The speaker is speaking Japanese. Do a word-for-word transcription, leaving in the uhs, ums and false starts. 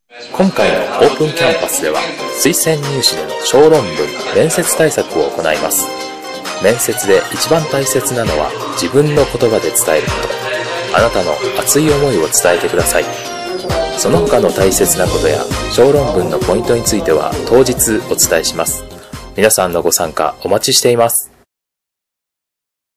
今回のオープンキャンパスでは推薦入試での小論文面接対策を行います。面接で一番大切なのは自分の言葉で伝えること。あなたの熱い思いを伝えてください。その他の大切なことや小論文のポイントについては当日お伝えします。皆さんのご参加お待ちしています。